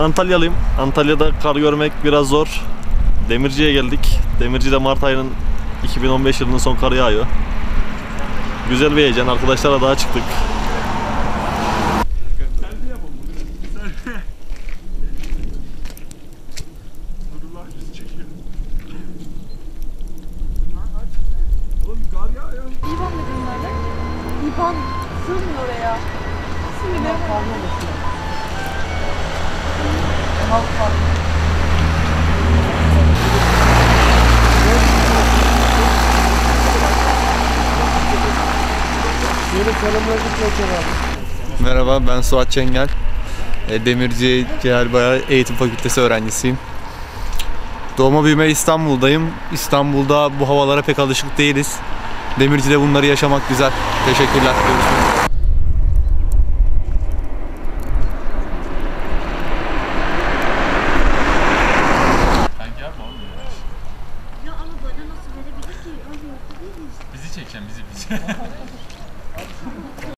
Antalyalıyım. Antalya'da kar görmek biraz zor. Demirci'ye geldik. Demirci'de Mart ayının 2015 yılının son karı yağıyor. Güzel bir heyecan. Arkadaşlarla daha çıktık. İvan mı bunlarla? İvan sığmıyor oraya. Sinirlerim olmuyor. Merhaba, ben Suat Çengel. Demirci Celal Bayar Eğitim Fakültesi öğrencisiyim. Doğma büyüme İstanbul'dayım. İstanbul'da bu havalara pek alışık değiliz. Demirci'de bunları yaşamak güzel. Teşekkürler. Görüşmek üzere.